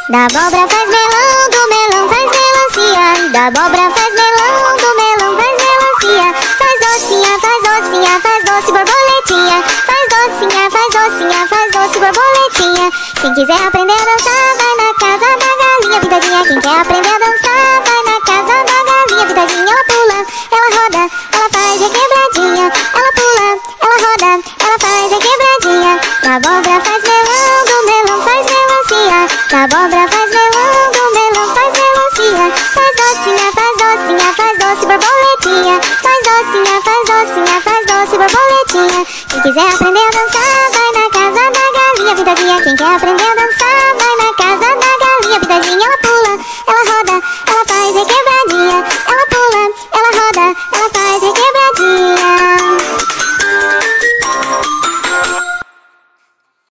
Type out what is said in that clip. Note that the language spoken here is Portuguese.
Da abóbora faz melão, do melão faz melancia. Da abóbora faz melão, do melão faz melancia. Faz docinha, faz docinha, faz doce borboletinha. Faz docinha, faz docinha, faz doce borboletinha. Quem quiser aprender a dançar, vai na casa da galinha pintadinha. Quem quer aprender a dançar, vai na casa da galinha pintadinha. Ela pula, ela roda, ela faz requebradinha. Ela pula, ela roda, ela faz requebradinha. Da abóbora faz melão, do melão faz melancia. Da abóbora faz melão, do melão faz melancia. Faz docinha, faz docinha, faz doce borboletinha. Faz docinha, faz docinha, faz doce borboletinha. Quem quiser aprender a dançar, vai na casa da galinha pintadinha. Quem quer aprender